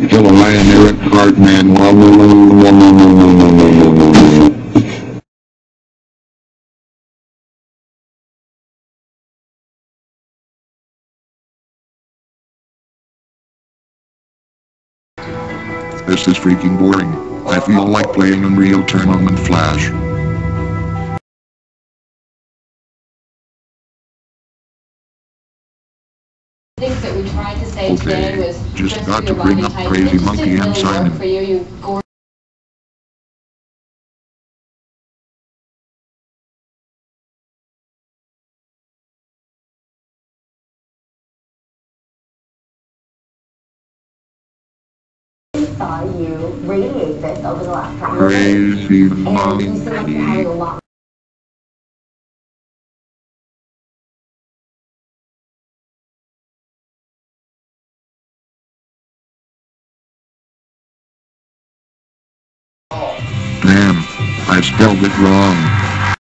Kill a lion, Eric Cartman. This is freaking boring. I feel like playing Unreal Tournament Flash. Things that we tried to say today was just got to bring up Crazy Monkey and Simon. For you, saw you radiate this over the last couple of days. Crazy Monkey. Damn, I spelled it wrong.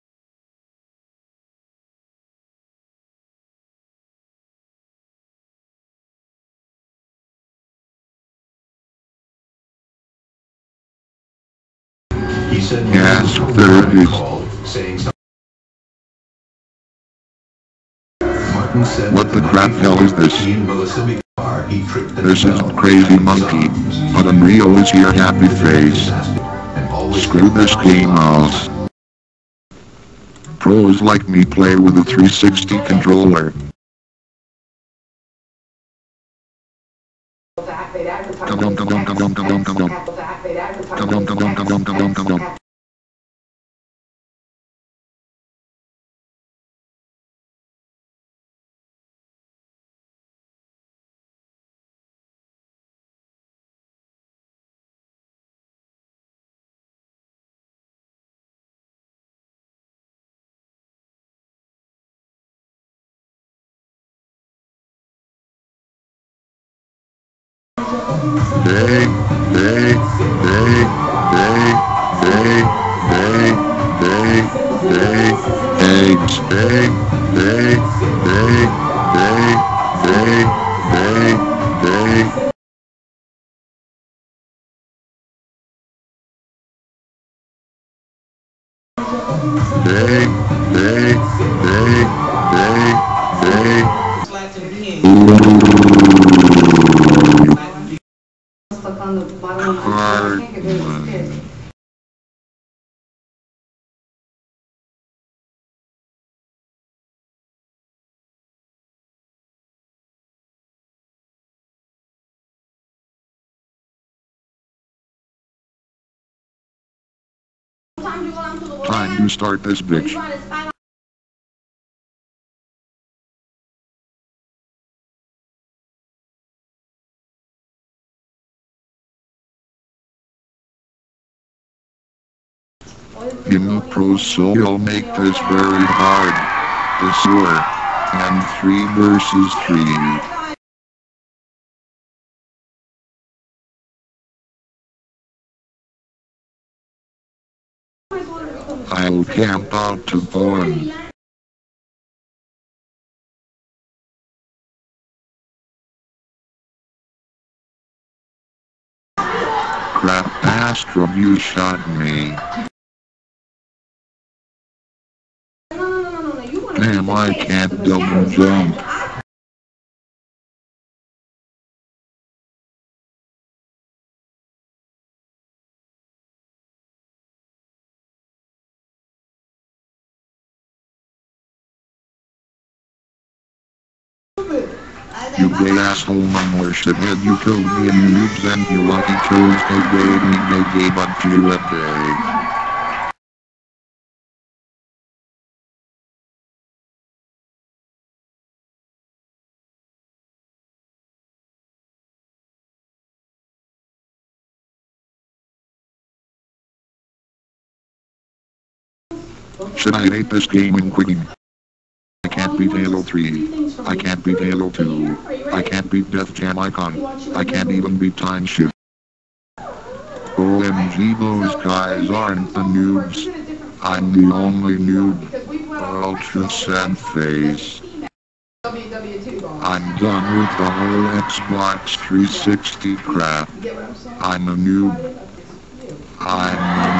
He said yes, there is. Martin said what the crap hell is this? This isn't Crazy Monkey, but Unreal is here, happy face. Screw this game off. Pros like me play with a 360 controller. Time to start this bitch. Pros, so you'll make this very hard. The sewer. And 3 versus 3. I'll camp out to porn. Crap, Astro, you shot me. Damn, I can't double jump. You gay asshole, my more shithead, you killed me and you noobs and you lucky chose no gay but you let day. Should I hate this game and quitting? I can't beat Halo 3. I can't beat Halo 2. I can't beat Def Jam Icon. I can't even beat Time Shift. OMG, those guys aren't the noobs. I'm the only noob. Ultra sad face. I'm done with the whole Xbox 360 crap. I'm a noob. I'm